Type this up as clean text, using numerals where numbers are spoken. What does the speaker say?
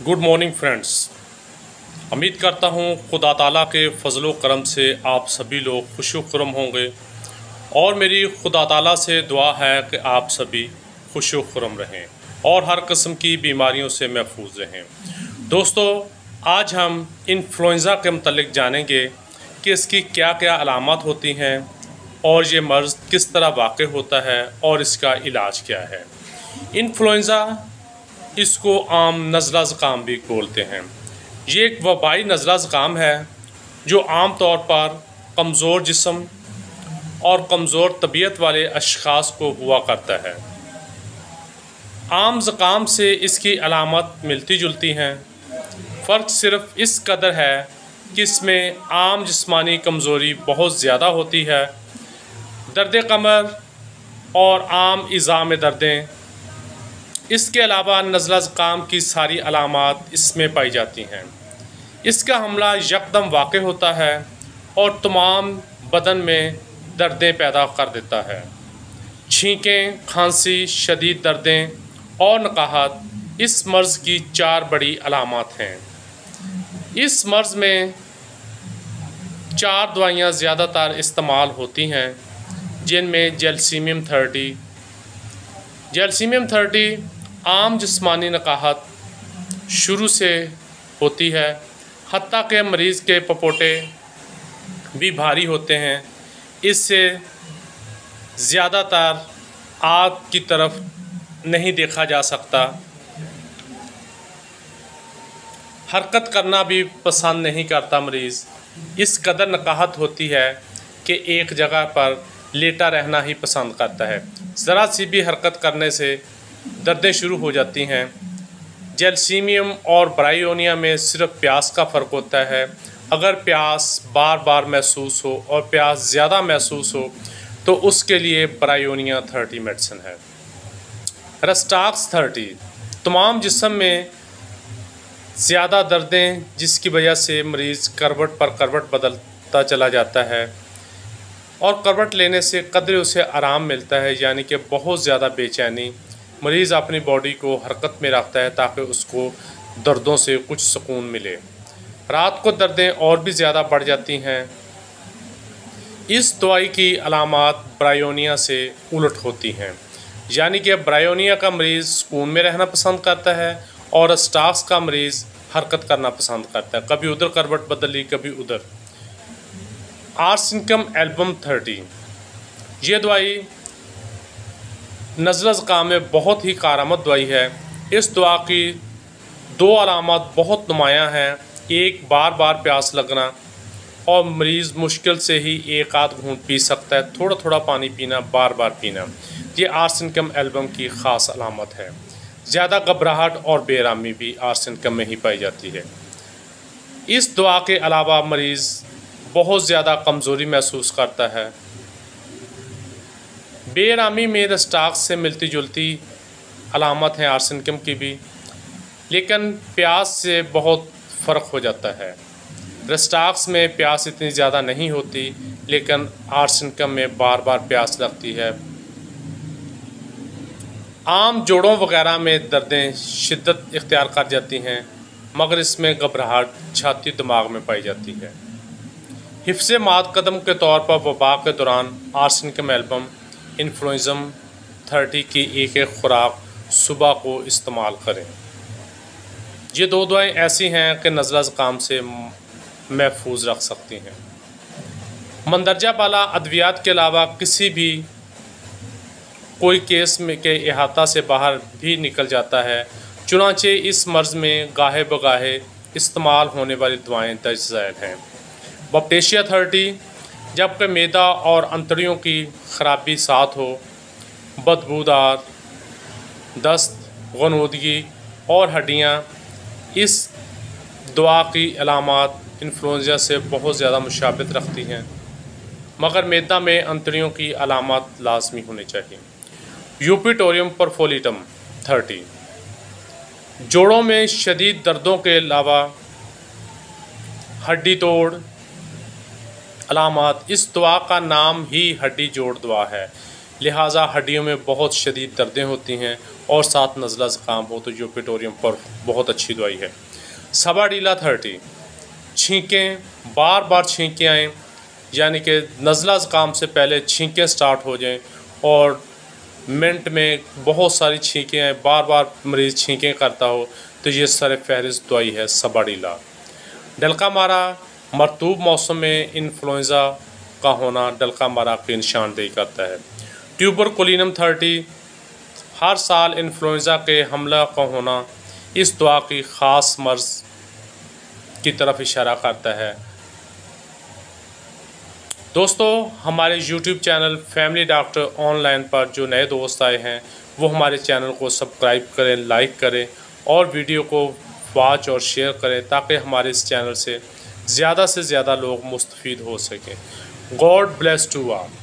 Good morning friends. उम्मीद करता हूँ खुदा ताला के फजलो करम से आप सभी लोग खुश खुरम होंगे और मेरी खुदा ताला से दुआ है कि आप सभी खुश खुरम रहें और हर किस्म की बीमारियों से महफूज रहें। दोस्तों, आज हम इन्फ्लुएंज़ा के मतलब जानेंगे कि इसकी क्या क्या अलामत होती हैं और ये मर्ज़ किस तरह वाक़ होता है और इसका इलाज क्या है। इन्फ्लुएंज़ा, इसको आम नज़ला ज़ुकाम भी बोलते हैं। ये एक वबाई नज़ला ज़ुकाम है जो आम तौर पर कमज़ोर जिस्म और कमज़ोर तबीयत वाले अशख़ास को हुआ करता है। आम ज़ुकाम से इसकी अलामत मिलती जुलती हैं। फ़र्क सिर्फ़ इस कदर है कि इसमें आम जिस्मानी कमज़ोरी बहुत ज़्यादा होती है, दर्द कमर और आम इज़ा में दर्दें। इसके अलावा नज़ला ज़ुकाम की सारी अलामात इसमें पाई जाती हैं। इसका हमला यकदम वाक़ होता है और तमाम बदन में दर्दें पैदा कर देता है। छींकें, खांसी, शदीद दर्दें और नकाहत इस मर्ज़ की 4 बड़ी अलामात हैं। इस मर्ज़ में 4 दवाइयाँ ज़्यादातर इस्तेमाल होती हैं, जिनमें जैल्सीमियम 30 आम जिस्मानी नकाहत शुरू से होती है, हत्ता के मरीज़ के पपोटे भी भारी होते हैं। इससे ज़्यादातर आग की तरफ नहीं देखा जा सकता। हरकत करना भी पसंद नहीं करता मरीज़। इस कदर नकाहत होती है कि एक जगह पर लेटा रहना ही पसंद करता है। ज़रा सी भी हरकत करने से दर्दें शुरू हो जाती हैं। जैल्सीमियम और ब्रायोनिया में सिर्फ प्यास का फ़र्क होता है। अगर प्यास बार बार महसूस हो और प्यास ज़्यादा महसूस हो तो उसके लिए ब्रायोनिया 30 मेडिसिन है। रेस्टाक्स 30 तमाम जिस्म में ज़्यादा दर्दें, जिसकी वजह से मरीज़ करवट पर करवट बदलता चला जाता है और करवट लेने से कदरे उसे आराम मिलता है, यानी कि बहुत ज़्यादा बेचैनी। मरीज़ अपनी बॉडी को हरकत में रखता है ताकि उसको दर्दों से कुछ सुकून मिले। रात को दर्दें और भी ज़्यादा बढ़ जाती हैं। इस दवाई की अलामात ब्रायोनिया से उलट होती हैं, यानी कि ब्रायोनिया का मरीज़ सुकून में रहना पसंद करता है और रेस्टाक्स का मरीज़ हरकत करना पसंद करता है। कभी उधर करवट बदली, कभी उधर। आर्सेनिकम एल्बम 30 ये दवाई नज़ला ज़ुकाम में बहुत ही कारआमद दवाई है। इस दवा की 2 अलामत बहुत नुमायाँ हैं। एक, बार बार प्यास लगना और मरीज़ मुश्किल से ही एक आध घूंट पी सकता है। थोड़ा थोड़ा पानी पीना, बार बार पीना, ये आर्सेनिकम एल्बम की ख़ास अलामत है। ज़्यादा घबराहट और बेरामी भी आर्सेनिकम में ही पाई जाती है। इस दवा के अलावा मरीज़ बहुत ज़्यादा कमज़ोरी महसूस करता है। बेरामी में रेस्टाक्स से मिलती जुलती अलामत हैं आर्सेनिकम की भी, लेकिन प्यास से बहुत फ़र्क हो जाता है। रेस्टाक्स में प्यास इतनी ज़्यादा नहीं होती, लेकिन आर्सेनिकम में बार बार प्यास लगती है। आम जोड़ों वगैरह में दर्दें शिद्दत इख्तियार कर जाती हैं, मगर इसमें घबराहट छाती दिमाग में पाई जाती है। हिफ्ज़े मातकदम के तौर पर वबा के दौरान आर्सेनिकम एल्बम इन्फ्लुएंज़ा 30 की एक खुराक सुबह को इस्तेमाल करें। ये 2 दवाएँ ऐसी हैं कि नज़ला ज़ुकाम से महफूज रख सकती हैं। मंदरजा बाला अद्वियात के अलावा किसी भी कोई केस में के अहाता से बाहर भी निकल जाता है। चुनांचे इस मर्ज़ में गाहे बगाहे इस्तेमाल होने वाली दवाएँ दर्ज झैल हैं। बपटेशिया 30 जबकि मैदा और अंतड़ियों की ख़राबी साथ हो, बदबूदार, दस्त, गनूदगी और हड्डियाँ, इस दवा की अलामात इन्फ्लुएंज़ा से बहुत ज़्यादा मुशाबित रखती हैं, मगर मैदा में अंतड़ियों की अलामात लाजमी होनी चाहिए। यूपिटोरियम परफोलिटम 30 जोड़ों में शदीद दर्दों के अलावा हड्डी तोड़ अलामात। इस दवा का नाम ही हड्डी जोड़ दवा है, लिहाजा हड्डियों में बहुत शदीद दर्दें होती हैं और साथ नज़ला ज़ुकाम हो तो यूपेटोरियम पर बहुत अच्छी दवाई है। सबाडीला 30, छींकें, बार बार छींकें आएँ, यानी कि नज़ला ज़ुकाम से पहले छींकें स्टार्ट हो जाएं और मिनट में बहुत सारी छींकें आएँ, बार बार मरीज़ छींकें करता हो तो ये सर फहरिस्त दवाई है सबाडीला। डलका मारा, मरतूब मौसम में इन्फ्लुएंज़ा का होना डलका मारा की निशानदेही करता है। ट्यूबरकुलिनम 30, हर साल इन्फ्लुएंज़ा के हमला का होना इस दवा की ख़ास मर्ज़ की तरफ इशारा करता है। दोस्तों, हमारे YouTube channel family doctor online पर जो नए दोस्त आए हैं वो हमारे चैनल को सब्सक्राइब करें, लाइक करें और वीडियो को वॉच और शेयर करें ताकि हमारे इस चैनल से ज़्यादा लोग मुस्तफ़ीद हो सकें। God bless to all.